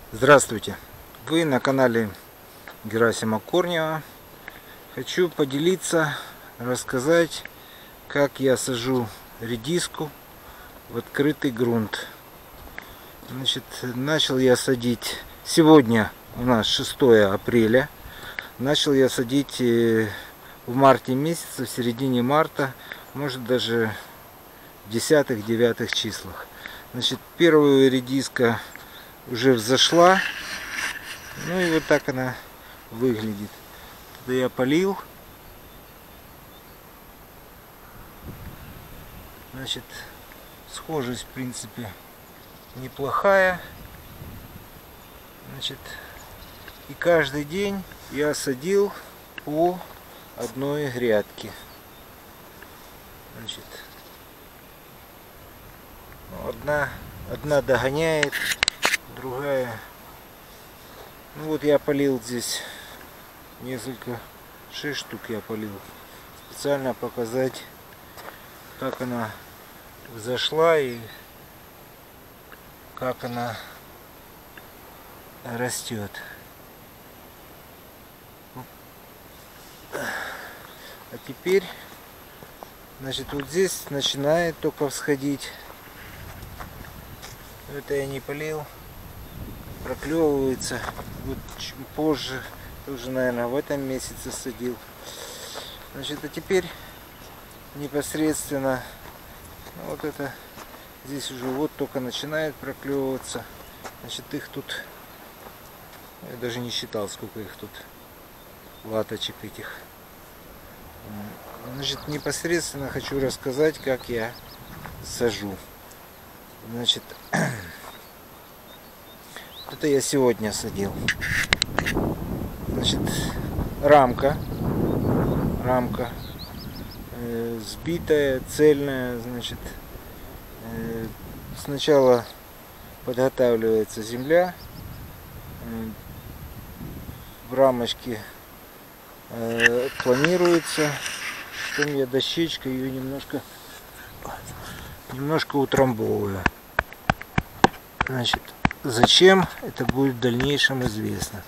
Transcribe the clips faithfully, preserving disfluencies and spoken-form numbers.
Здравствуйте! Вы на канале Герасима Корнева. Хочу поделиться, рассказать, как я сажу редиску в открытый грунт. Значит, начал я садить сегодня, у нас шестое апреля. Начал я садить в марте месяце, в середине марта, может даже в десятых-девятых числах. Значит, первая редиска уже взошла. Ну и вот так она выглядит. Тогда я полил. Значит, схожесть в принципе неплохая. Значит, и каждый день я садил по одной грядке. Значит, одна, одна догоняет, другая. Ну вот я полил здесь несколько, шесть штук я полил. Специально показать, как она взошла и как она растет. А теперь, значит, вот здесь начинает только всходить. Это я не полил. Проклевывается. Вот позже, тоже, наверное, в этом месяце садил. Значит, а теперь непосредственно, ну, вот это здесь уже вот только начинает проклевываться. Значит, их тут, я даже не считал, сколько их тут, латочек этих. Значит, непосредственно хочу рассказать, как я сажу. Значит, это я сегодня садил. Значит, рамка, рамка э, сбитая, цельная. Значит, э, сначала подготавливается земля, э, в рамочке э, планируется. Потом я дощечкой ее немножко, немножко утрамбовываю. Значит, зачем, это будет в дальнейшем известно.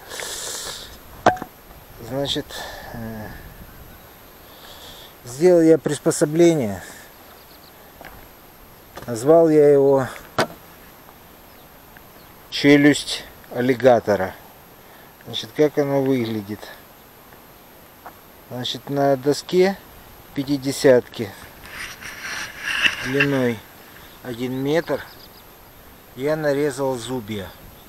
Значит, сделал я приспособление. Назвал я его челюсть аллигатора. Значит, как оно выглядит. Значит, на доске пятидесятки длиной один метр я нарезал зубья.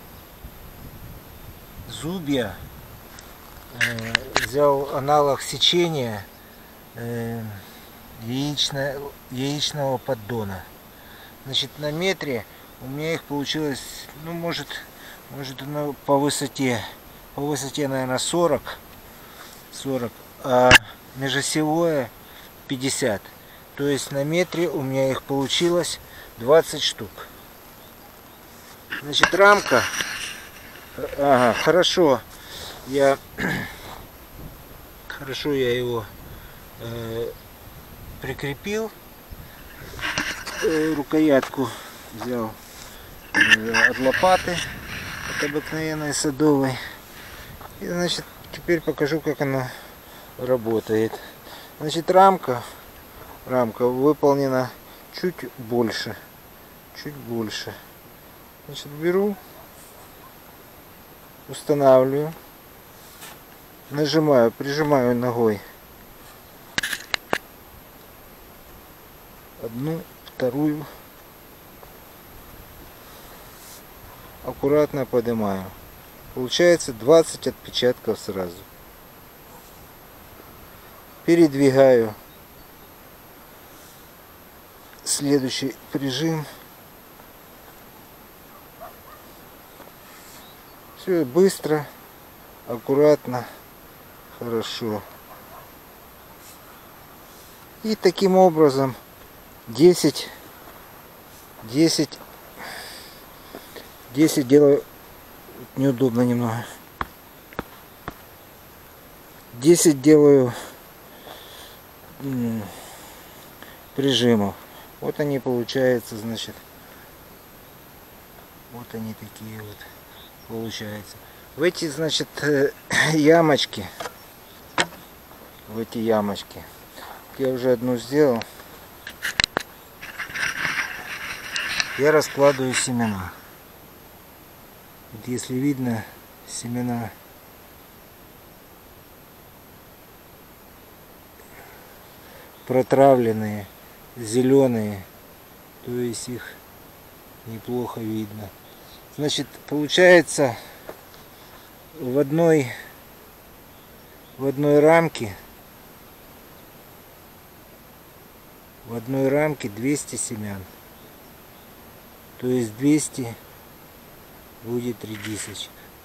Зубья э, взял аналог сечения э, яично, яичного поддона. Значит, на метре у меня их получилось, ну, может, может оно по высоте, по высоте, наверное, сорок, сорок, а межосевое пятьдесят. То есть на метре у меня их получилось двадцать штук. Значит, рамка, ага, хорошо, я, хорошо я его э, прикрепил, э, рукоятку взял э, от лопаты, от обыкновенной садовой. И, значит, теперь покажу, как она работает. Значит, рамка, рамка выполнена чуть больше, чуть больше. Значит, беру, устанавливаю, нажимаю, прижимаю ногой одну, вторую, аккуратно поднимаю. Получается двадцать отпечатков сразу. Передвигаю следующий прижим. Все быстро, аккуратно, хорошо. И таким образом десять, десять, десять делаю, неудобно немного. десять делаю прижимов. Вот они получаются, значит, вот они такие вот получается. В эти, значит, ямочки, в эти ямочки, я уже одну сделал, я раскладываю семена. Вот если видно, семена протравленные, зеленые, то есть их неплохо видно. Значит, получается в одной в одной рамке в одной рамке двести семян, то есть двести будет редисочек.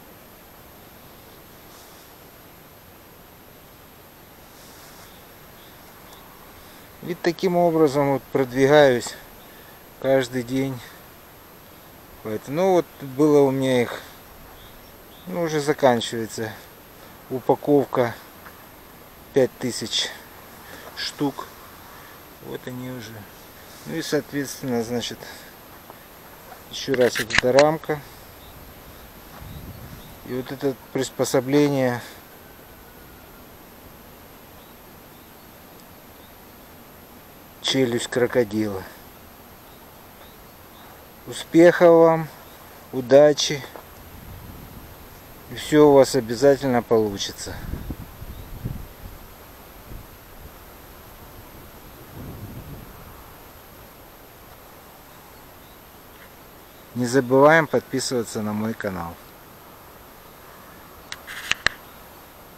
И таким образом вот продвигаюсь каждый день. Ну вот было у меня их, ну уже заканчивается упаковка пять тысяч штук. Вот они уже. Ну и соответственно, значит, еще раз вот эта рамка. И вот это приспособление челюсть крокодила. Успехов вам, удачи, и все у вас обязательно получится. Не забываем подписываться на мой канал.